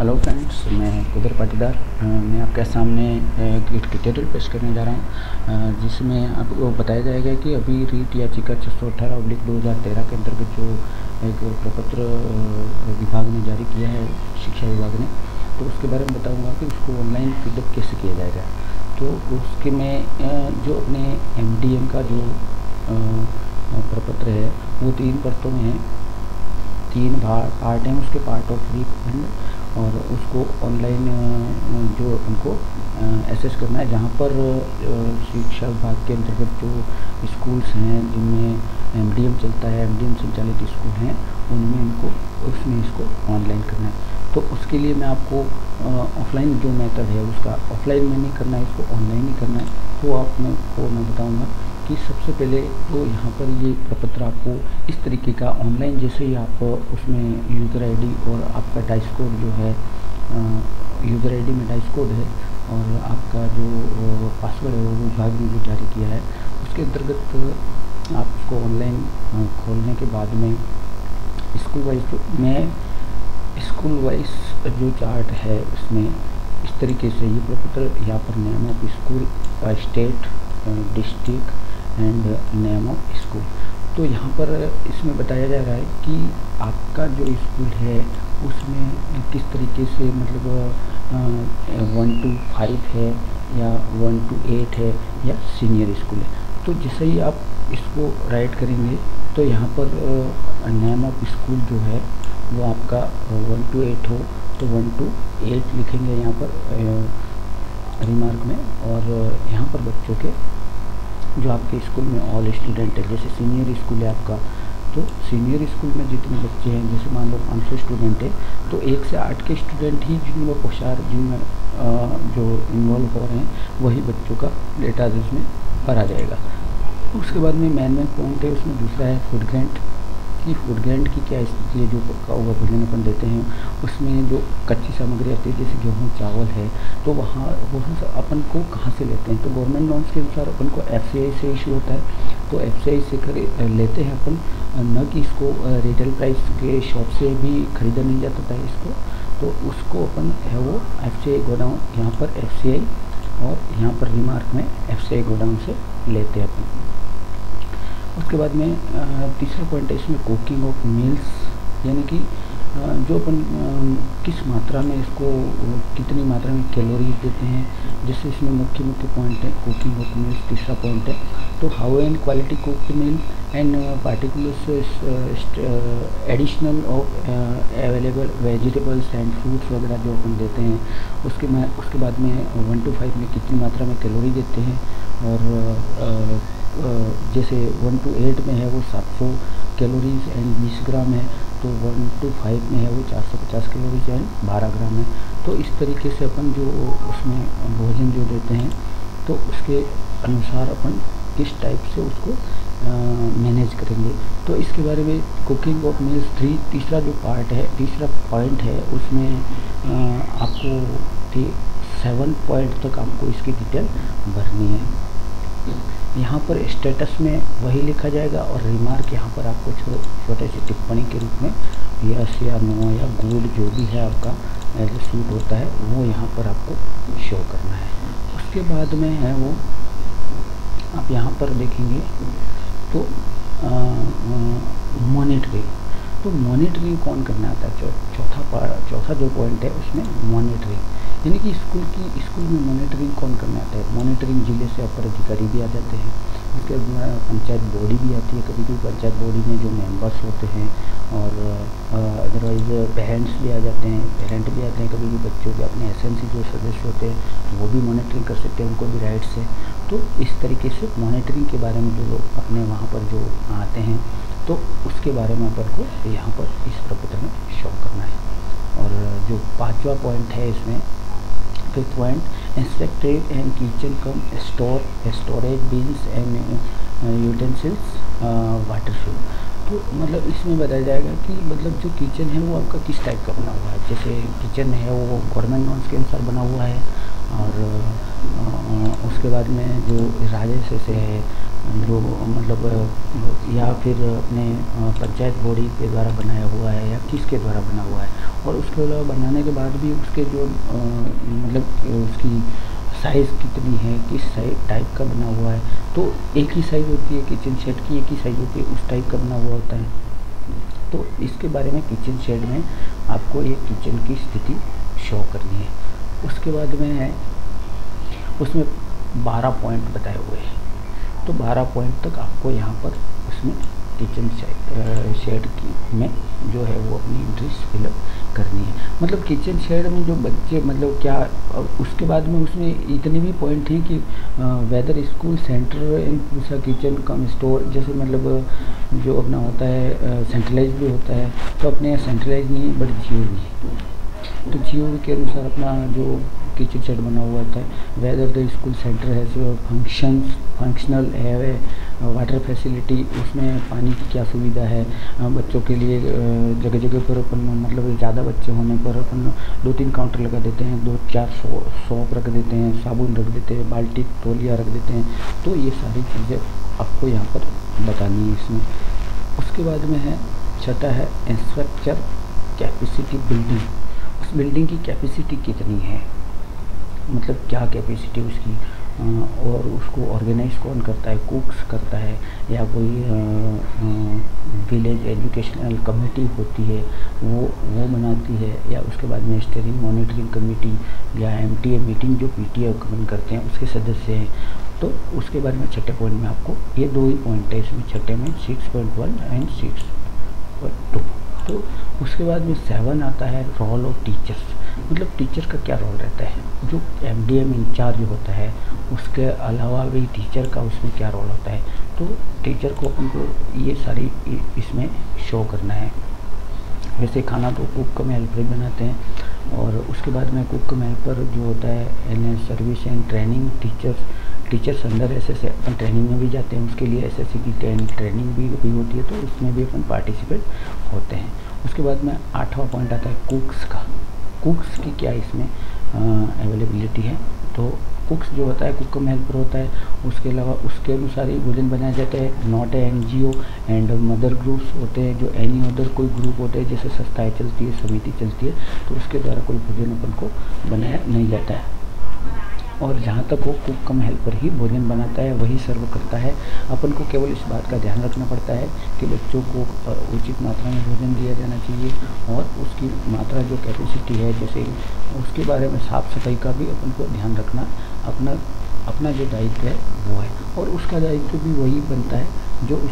Hello friends, मैं कुदर पाटीदार। मैं आपके सामने एक ट्यूटोरियल पेश करने जा रहा हूं, जिसमें आपको बताया जाएगा कि अभी रीट याचिका 618/2013 के अंतर्गत जो एक प्रपत्र विभाग ने जारी किया है, शिक्षा विभाग ने, तो उसके बारे में बताऊंगा कि उसको ऑनलाइन फीडबैक कैसे किया जाएगा। तो उसके में जो अपने MDM का जो प्रपत्र है वो 3 परतों में है, 3 पार्ट हैं उसके, पार्ट ऑफ रीड, और उसको ऑनलाइन जो उनको एसेस करना है, जहाँ पर शिक्षा विभाग के अंतर्गत जो स्कूल्स हैं जिनमें MDM चलता है, MDM संचालित स्कूल हैं, उनमें उसमें इसको ऑनलाइन करना है। तो उसके लिए मैं आपको ऑफलाइन जो मेथड है उसका ऑफलाइन में नहीं करना है, इसको ऑनलाइन ही करना है। तो मैं बताऊँगा कि सबसे पहले तो यहाँ पर ये प्रपत्र आपको इस तरीके का ऑनलाइन, जैसे ही आप उसमें यूज़र ID और आपका डाइस कोड जो है, यूज़र ID में डाइस कोड है और आपका जो पासवर्ड है वो विभाग ने जो जारी किया है, उसके अंतर्गत आप उसको ऑनलाइन खोलने के बाद में स्कूल वाइज जो चार्ट है उसमें इस तरीके से ये प्रपत्र यहाँ पर name of school, state, district and name of school. तो यहाँ पर इसमें बताया जा रहा है कि आपका जो स्कूल है उसमें किस तरीके से, मतलब 1 to 5 है या 1 to 8 है या सीनियर स्कूल है। तो जैसे ही आप इसको राइट करेंगे तो यहाँ पर नेम ऑफ स्कूल जो है वो आपका 1 to 8 हो तो 1 to 8 लिखेंगे यहाँ पर रिमार्क में। और यहाँ पर बच्चों के जो आपके स्कूल में ऑल स्टूडेंट है, जैसे सीनियर स्कूल है आपका, तो सीनियर स्कूल में जितने बच्चे हैं, जैसे मान लो 500 स्टूडेंट है, तो 1 से 8 के स्टूडेंट ही जिनमें जिनमें जो इन्वॉल्व हो रहे हैं वही बच्चों का डेटा इसमें भरा जाएगा। उसके बाद में मेन पॉइंट है उसमें दूसरा है फूड ग्रांट, कि फूड ग्रांट की क्या स्थिति है। जो पका हुआ भोजन अपन देते हैं उसमें जो कच्ची सामग्री आती है, जैसे गेहूँ चावल है, तो वहाँ से अपन को कहाँ से लेते हैं, तो गवर्नमेंट नॉर्म्स के अनुसार अपन को FCI से इशू होता है। तो FCI से लेते हैं अपन, न कि इसको रिटेल प्राइस के शॉप से भी खरीदा नहीं जाता था इसको। तो उसको अपन है वो FCI गोडाउन, यहाँ पर FCI और यहाँ पर रिमार्क में FCI गोडाउन से लेते हैं अपन। उसके बाद में तीसरा पॉइंट है इसमें कुकिंग ऑफ मील्स, यानी कि जो अपन किस मात्रा में इसको, कितनी मात्रा में कैलोरीज देते हैं, जैसे इसमें मुख्य पॉइंट है कुकिंग ऑफ मील्स। तीसरा पॉइंट है तो how and quality cooked meal and particulars additional of available vegetables and fruits वगैरह जो अपन देते हैं। उसके बाद में 1 to 5 में कितनी मात्रा में कैलोरी देते हैं, और जैसे 1 to 8 में है वो 700 कैलोरीज एंड 20 ग्राम है, तो 1 to 5 में है वो 450 कैलोरीज एंड 12 ग्राम है। तो इस तरीके से अपन जो उसमें भोजन जो देते हैं तो उसके अनुसार अपन किस टाइप से उसको मैनेज करेंगे। तो इसके बारे में कुकिंग ऑफ मील्स तीसरा जो पॉइंट है उसमें आपको 7 पॉइंट तक आपको इसकी डिटेल भरनी है। यहाँ पर स्टेटस में वही लिखा जाएगा और रिमार्क यहाँ पर आपको छोटे से टिप्पणी के रूप में यस या नो या गुड जो भी है आपका एज सूट होता है वो यहाँ पर आपको शो करना है। उसके बाद में है वो आप यहाँ पर देखेंगे तो मॉनिटरिंग। तो मॉनिटरिंग कौन करना आता है, चौथा जो पॉइंट है उसमें मॉनिटरिंग, यानी कि स्कूल में मॉनिटरिंग कौन करने आता है। मॉनिटरिंग जिले से अपर अधिकारी भी आ जाते हैं, उसके बाद पंचायत बॉडी भी आती है। कभी कभी पंचायत बॉडी में जो मेंबर्स होते हैं और अदरवाइज पेरेंट्स भी आ जाते हैं, कभी भी बच्चों के अपने SMC जो सदस्य होते हैं वो भी मॉनिटरिंग कर सकते हैं, उनको भी राइट्स है। तो इस तरीके से मॉनिटरिंग के बारे में जो लोग अपने वहाँ पर जो आते हैं तो उसके बारे में अपन को यहाँ पर इस प्रपत्र में शो करना है। और जो 5वां पॉइंट है इसमें 5th point inspected and kitchen cum storage bins and utensils water flow. तो मतलब इसमें बताया जाएगा कि मतलब जो किचन है वो आपका किस टाइप का बना हुआ है। जैसे किचन है वो गवर्नमेंट नॉर्म्स के अनुसार बना हुआ है, और उसके बाद में जो राजस्व से है जो मतलब या फिर अपने पंचायत बॉडी के द्वारा बनाया हुआ है या किसके द्वारा बना हुआ है, और उसके अलावा बनाने के बाद भी उसके जो मतलब उसकी साइज़ कितनी है, किस टाइप का बना हुआ है। तो एक ही साइज़ होती है किचन शेड की, एक ही साइज़ होती है, उस टाइप का बना हुआ होता है। तो इसके बारे में किचन शेड में आपको एक किचन की स्थिति शो करनी है। उसके बाद में है उसमें 12 पॉइंट बताए हुए हैं, तो 12 पॉइंट तक आपको यहाँ पर उसमें किचन शेड की में जो है वो अपनी इंट्रेस्ट फिलअप करनी है। मतलब किचन शेड में जो बच्चे मतलब क्या, उसके बाद में उसमें इतने भी पॉइंट हैं कि वेदर स्कूल सेंटर इन दूसरा किचन कम स्टोर, जैसे मतलब जो अपना होता है सेंट्रलाइज भी होता है, तो अपने यहाँ सेंट्रलाइज नहीं है बट जियो भी है। तो जियो के अनुसार अपना जो किचन शेड बना हुआ होता है। वेदर द स्कूल सेंटर है जो फंक्शनल है, वाटर फैसिलिटी, उसमें पानी की क्या सुविधा है बच्चों के लिए। जगह जगह पर अपन मतलब ज़्यादा बच्चे होने पर अपन 2-3 काउंटर लगा देते हैं, 2-4 शॉप रख देते हैं, साबुन रख देते हैं, बाल्टी तौलिया रख देते हैं। तो ये सारी चीज़ें आपको यहाँ पर बतानी है इसमें। उसके बाद में है छठा है इंफ्रास्ट्रक्चर कैपेसिटी बिल्डिंग। उस बिल्डिंग की कैपेसिटी कितनी है, मतलब क्या कैपेसिटी उसकी, और उसको ऑर्गेनाइज कौन करता है, कुक्स करता है या कोई विलेज एजुकेशनल कमेटी होती है वो बनाती है, या उसके बाद में स्टीयरिंग मॉनिटरिंग कमेटी या एमटीए मीटिंग जो पीटीए गठन करते हैं उसके सदस्य हैं। तो उसके बारे में छठे पॉइंट में आपको ये 2 ही पॉइंट है इसमें, छठे में 6.1 एंड 6.2। तो उसके बाद में 7 आता है रोल ऑफ टीचर्स। मतलब टीचर का क्या रोल रहता है, जो एमडीएम इंचार्ज होता है उसके अलावा भी टीचर का उसमें क्या रोल होता है। तो टीचर को अपन को ये सारी इसमें शो करना है। वैसे खाना तो कुक कम हेल्पर बनाते हैं, और उसके बाद में कुक कम हेल्पर जो होता है in service and training teachers अंदर ऐसे अपन ट्रेनिंग में भी जाते हैं, उसके लिए एसएससी की ट्रेनिंग भी होती है, तो उसमें भी अपन पार्टिसिपेट होते हैं। उसके बाद में 8वां पॉइंट आता है कुक्स का। कुक्स की क्या इसमें अवेलेबिलिटी है। तो कुक्स जो होता है कुक कम हेल्पर होता है, उसके अलावा उसके अनुसार ही भोजन बनाया जाता है। Not NGO and mother groups होते हैं, जो एनी अदर कोई ग्रुप होते हैं, जैसे संस्थाएं चलती है, समिति चलती है, तो उसके द्वारा कोई भोजन अपन को बनाया नहीं जाता है। और जहाँ तक हो कुक कम हेल्पर ही भोजन बनाता है, वही सर्व करता है। अपन को केवल इस बात का ध्यान रखना पड़ता है कि बच्चों को उचित मात्रा में भोजन दिया जाना चाहिए, और उसकी मात्रा जो कैपेसिटी है जैसे उसके बारे में साफ़ सफाई का भी अपन को ध्यान रखना अपना जो दायित्व है वो है। और उसका दायित्व भी वही बनता है जो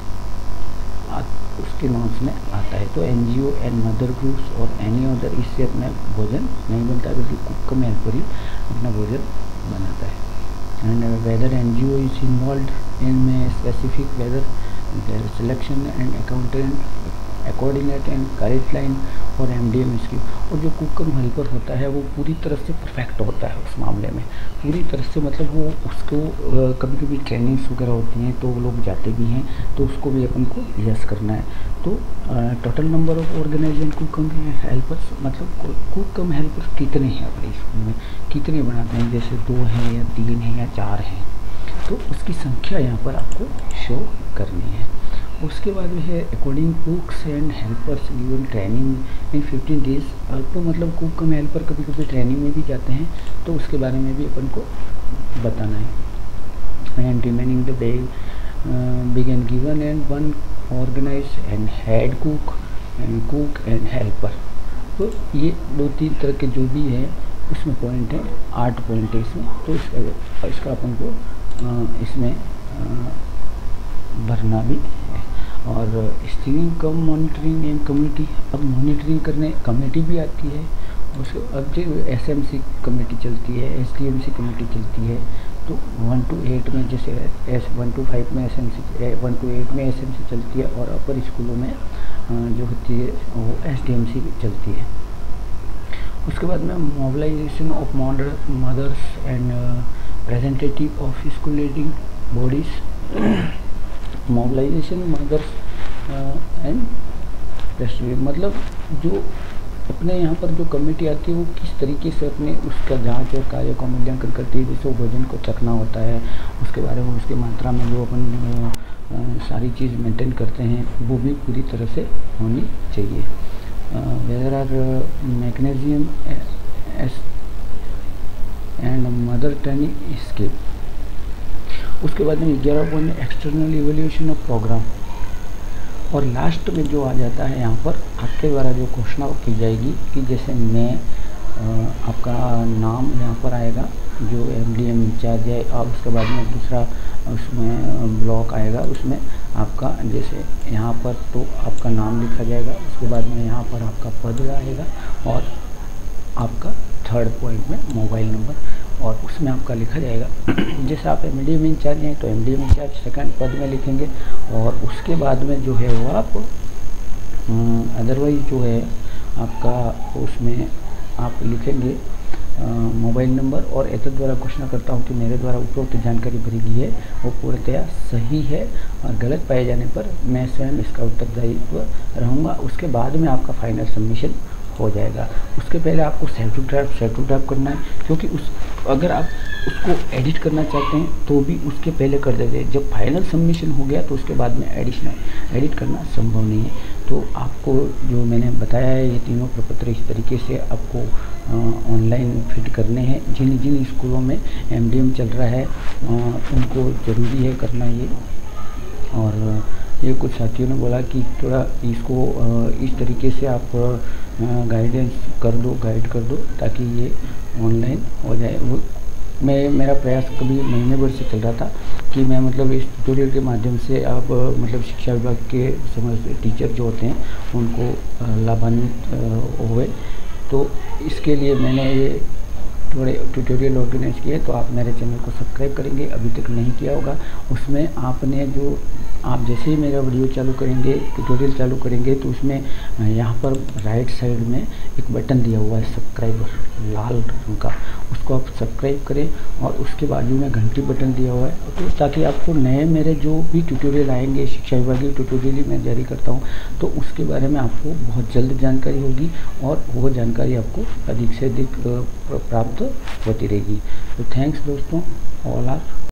उसके नॉर्म्स में आता है। तो एनजीओ एंड मदर ग्रुप्स और एनी अदर इससे अपना भोजन नहीं बनता, बल्कि कुक कम हेल्पर ही अपना भोजन बनाता है। And whether NGO is involve in specific whether selection and coordinate and guideline और एमडीएम स्कीम। और जो कुक कम हेल्पर होता है वो पूरी तरह से परफेक्ट होता है उस मामले में, पूरी तरह से मतलब वो उसको कभी कभी ट्रेनिंग्स वगैरह होती हैं तो वो लोग जाते भी हैं, तो उसको भी अपन को यस करना है। तो total number of organisation cook cum helpers, मतलब कुक कम हेल्पर्स कितने हैं अपने स्कूल में, कितने बनाते हैं, जैसे 2 हैं या 3 हैं या 4 हैं, तो उसकी संख्या यहाँ पर आपको शो करनी है। उसके बाद में है according cooks and helpers given training in 15 days. तो मतलब कुक कम हेल्पर कभी कभी ट्रेनिंग में भी जाते हैं, तो उसके बारे में भी अपन को बताना है। And remaining the day began given and one organise and head cook and helper. तो ये 2-3 तरह के जो भी है उसमें पॉइंट है, 8 पॉइंट है इसमें। तो इसका अपन को इसमें भरना भी है। और steering cum monitoring and committee, अब मॉनिटरिंग करने कमेटी भी आती है, उसके अब जो एसएमसी कमेटी चलती है, एसडीएमसी कमेटी चलती है। तो 1 to 8 में जैसे 1 to 5 में एसएमसी, 1 to 8 में एसएमसी चलती है, और अपर स्कूलों में जो होती है वो एसडीएमसी चलती है। उसके बाद में mobilisation of mothers and representative of school leading bodies. Mobilisation mothers and मतलब जो अपने यहाँ पर जो कमेटी आती है वो किस तरीके से अपने उसका जांच और कार्य का मूल्यांकन करती है। जैसे वो वजन को चखना होता है, उसके बारे में उसकी मात्रा में जो अपन सारी चीज़ मेंटेन करते हैं वो भी पूरी तरह से होनी चाहिए। There are magnesium and mother turning scale. उसके बाद में 11 point external evaluation of programme. और लास्ट में जो आ जाता है यहाँ पर आपके द्वारा जो घोषणा की जाएगी कि जैसे मैं आपका नाम यहाँ पर आएगा जो MDM इंचार्ज है, और उसके बाद में दूसरा उसमें ब्लॉक आएगा, उसमें आपका जैसे यहाँ पर तो आपका नाम लिखा जाएगा, उसके बाद में यहाँ पर आपका पद आएगा और आपका थर्ड पॉइंट में मोबाइल नंबर, और उसमें आपका लिखा जाएगा जैसे आप MDM इंचार्ज हैं तो MDM इंचार्ज सेकंड पद में लिखेंगे, और उसके बाद में जो है वो आप अदरवाइज जो है आपका उसमें आप लिखेंगे मोबाइल नंबर। और एतद द्वारा घोषणा करता हूँ कि मेरे द्वारा उपरोक्त जानकारी भरी गई है वो पूर्णतया सही है, और गलत पाए जाने पर मैं स्वयं इसका उत्तरदायित्व रहूँगा। उसके बाद में आपका फाइनल सबमिशन हो जाएगा। उसके पहले आपको सेव टू ड्राइव करना है, क्योंकि अगर आप उसको एडिट करना चाहते हैं तो भी उसके पहले कर देते हैं। जब फाइनल सबमिशन हो गया तो उसके बाद में एडिट करना संभव नहीं है। तो आपको जो मैंने बताया है ये तीनों प्रपत्र इस तरीके से आपको ऑनलाइन फिट करने हैं। जिन जिन स्कूलों में MDM चल रहा है उनको ज़रूरी है करना ये। और ये कुछ साथियों ने बोला कि थोड़ा इसको इस तरीके से आप गाइड कर दो ताकि ये ऑनलाइन हो जाए। वो मेरा प्रयास कभी महीने भर से चल रहा था कि मैं मतलब इस ट्यूटोरियल के माध्यम से आप मतलब शिक्षा विभाग के समझ टीचर जो होते हैं उनको लाभान्वित हुए। तो इसके लिए मैंने ये थोड़े ट्यूटोरियल ऑर्गेनाइज किए। तो आप मेरे चैनल को सब्सक्राइब करेंगे, अभी तक नहीं किया होगा। उसमें आपने जो आप जैसे ही मेरा वीडियो चालू करेंगे, ट्यूटोरियल चालू करेंगे, तो उसमें यहाँ पर राइट साइड में एक बटन दिया हुआ है सब्सक्राइबर, लाल रंग का, उसको आप सब्सक्राइब करें। और उसके बाजू में घंटी बटन दिया हुआ है, तो ताकि आपको नए मेरे जो भी ट्यूटोरियल आएंगे, शिक्षा विभागीय ट्यूटोरियल ही मैं जारी करता हूँ, तो उसके बारे में आपको बहुत जल्द जानकारी होगी और वो जानकारी आपको अधिक से अधिक प्राप्त होती रहेगी। तो थैंक्स दोस्तों, ऑल आर